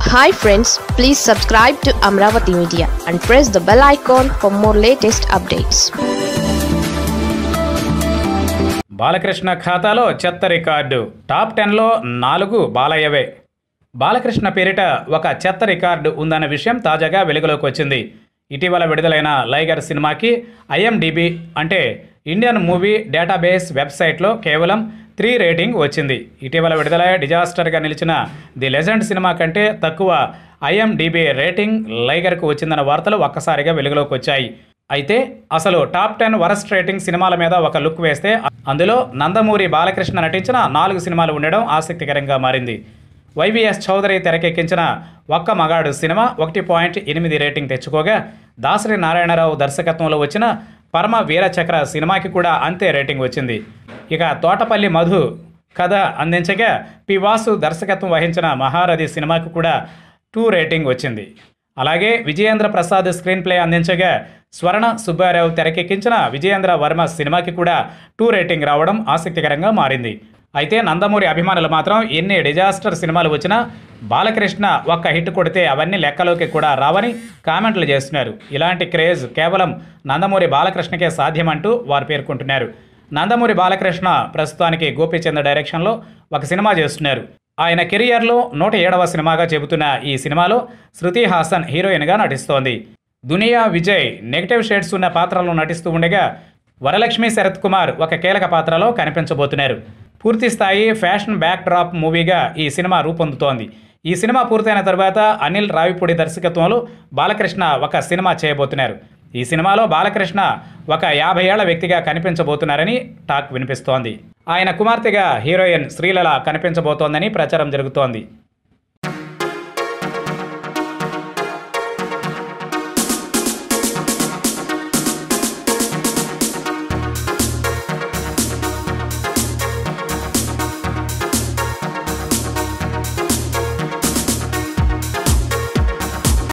Hi friends, please subscribe to Amaravathi Media and press the bell icon for more latest updates. Balakrishna ఖాతాలో చెత్త record. Top 10లో 4 బాలయ్యవే. బాలకృష్ణ పేరిట ఒక చెత్త రికార్డు ఉందన్న విషయం తాజాగా వెలుగులోకి వచ్చింది. ఇటీవల విడుదలైన లైగర్ సినిమాకి IMDB అంటే ఇండియన్ మూవీ డేటాబేస్ వెబ్సైట్లో కేవలం 3 రేటింగ్ వచ్చింది. ఇటీవల విడుదలై డిజాస్టర్గా నిలిచిన ది లెజెండ్ సినిమా కంటే తక్కువ IMDB రేటింగ్ లైగర్కు వచ్చిందన్న వార్తలు ఒక్కసారిగా వెలుగులోకి వచ్చాయి. అయితే అసలు టాప్ 10 వరస్ట్ రేటింగ్ సినిమాల మీద ఒక లుక్ వేస్తే అందులో నందమూరి బాలకృష్ణ నటించిన 4 సినిమాలు ఉండడం ఆసక్తికరంగా మారింది. YVS చౌదరి తెరకెక్కించిన ఒక్క మగాడు సినిమా 1.8 రేటింగ్ తెచ్చుకోగా, దాసరి నారాయణరావు దర్శకత్వంలో వచ్చిన పరమ వీరచక్ర సినిమాకి కూడా అంతే రేటింగ్ వచ్చింది. ఇక తోటపల్లి మధు కథ అందించగా, పి వాసు దర్శకత్వం వహించిన మహారథి సినిమాకు కూడా 2 రేటింగ్ వచ్చింది. అలాగే విజయేంద్ర ప్రసాద్ స్క్రీన్ ప్లే అందించగా, స్వర్ణ సుబ్బారావు తెరకెక్కించిన విజయేంద్ర వర్మ సినిమాకి కూడా 2 రేటింగ్ రావడం ఆసక్తికరంగా మారింది. అయితే నందమూరి అభిమానులు మాత్రం ఎన్ని డిజాస్టర్ సినిమాలు వచ్చినా బాలకృష్ణ ఒక్క హిట్ కొడితే అవన్నీ లెక్కలోకి కూడా రావని కామెంట్లు చేస్తున్నారు. ఇలాంటి క్రేజ్ కేవలం నందమూరి బాలకృష్ణకే సాధ్యమంటూ వారు పేర్కొంటున్నారు. నందమూరి బాలకృష్ణ ప్రస్తుతానికి గోపీచంద్ డైరెక్షన్లో ఒక సినిమా చేస్తున్నారు. ఆయన కెరియర్లో 107వ సినిమాగా చెబుతున్న ఈ సినిమాలో శృతి హాసన్ హీరోయిన్గా నటిస్తోంది. దునియా విజయ్ నెగిటివ్ షేడ్స్ ఉన్న పాత్రలో నటిస్తూ ఉండగా, వరలక్ష్మి శరత్ కుమార్ ఒక కీలక పాత్రలో కనిపించబోతున్నారు. పూర్తి స్థాయి ఫ్యాషన్ బ్యాక్ డ్రాప్ మూవీగా ఈ సినిమా రూపొందుతోంది. ఈ సినిమా పూర్తయిన తర్వాత అనిల్ రావిపూడి దర్శకత్వంలో బాలకృష్ణ ఒక సినిమా చేయబోతున్నారు. ఈ సినిమాలో బాలకృష్ణ ఒక 50 ఏళ్ల వ్యక్తిగా కనిపించబోతున్నారని టాక్ వినిపిస్తోంది. ఆయన కుమార్తెగా హీరోయిన్ శ్రీలల కనిపించబోతోందని ప్రచారం జరుగుతోంది.